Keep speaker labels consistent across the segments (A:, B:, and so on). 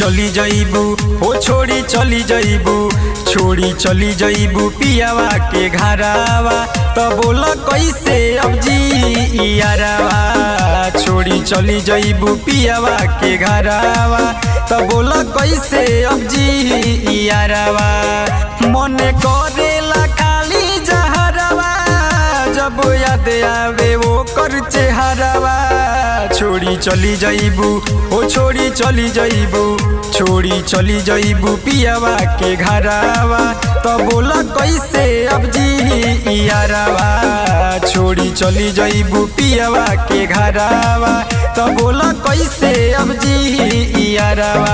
A: चली जाइबू हो छोड़ी चली जाइबू, छोड़ी चली जाइबू पियावा के घरावा। तो बोला कैसे अब जी यारावा, छोड़ी चली जाइबू पियावा के घरावा। तो बोला कैसे अब जी यारावा, मन करेला खाली जहरावा, जब याद आवे वो कर चेहरावा। छोड़ी चली जाइबू हो छोड़ी चली जाइबू, छोड़ी चली जाइबू पियावा के घरावा। तो बोला कैसे अब जी यारावा, छोड़ी चली जाइबू पियावा के घरावा। तो बोला कैसे अब जी यारावा।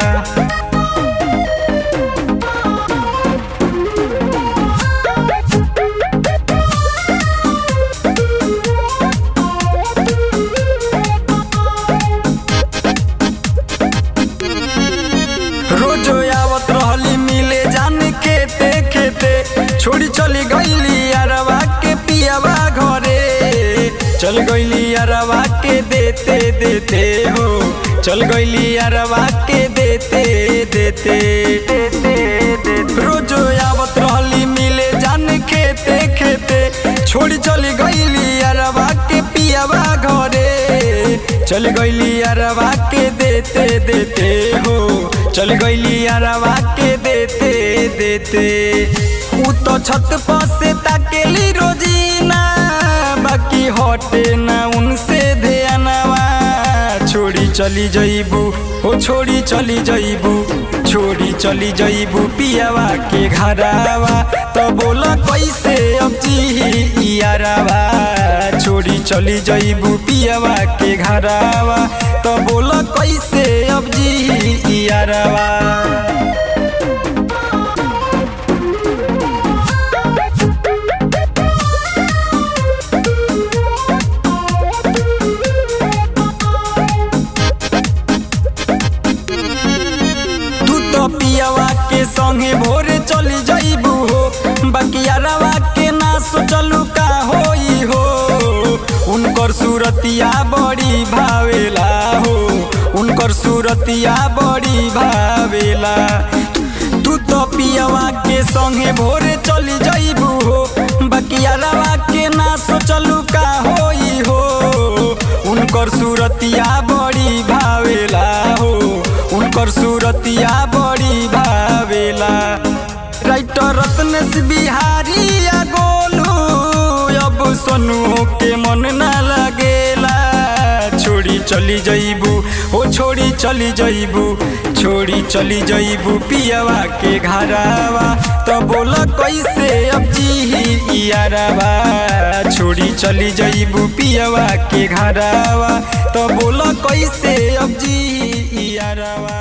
A: रोजो आवत रहली मिले जान खेते खेते, छोड़ी चली गईली यारवा के पियावा घरे। चल गईली यारवा के देते देते हो, चल गईली यारवा के देते देते। रोजो आवत रहली मिले जान खेते खेते, छोड़ी चली गईली यारवा के पियावा घरे। चल गईली यारवा के देते देते हो, चल गईली यारवा के देते देते। उ तो छत पर से ताकेली रोजीना, बाकी हटे ना उनसे ध्यानवा। छोड़ी चली जाइबू हो छोड़ी चली जाइबू, छोड़ी चली जाइबू पियावा के घरावा। तो बोला कैसे अब जी यारावा, छोड़ी चली जाइबू पियावा के घरावा। तो बोला कैसे अब जी यारावा। पियावा के संगे भोरे चली जाइबू हो, बाकी यारावा के ना सोचलू का होई हो। उनकर सूरतिया बड़ी भावेला हो, उनकर सूरतिया बड़ी भावेला। तू तो पियावा के संगे भोरे चली जाइबू हो, बाकी यारावा के ना सोचलू का होई हो। उनकर सूरतिया बड़ी भावेला हो, उनकर सूरतिया बड़ी भावेला। राइटर रत्नेश बिहारी या गोलू, अब सोनू के मन ना लगेला। छोड़ी चली जाइबू हो छोड़ी चली जाइबू, छोड़ी चली जाइबू पियावा के घरावा। तो बोला कैसे अब जी यारावा, छोड़ी चली जाइबू पियावा के घरावा। तो बोला कैसे अब जी यारावा।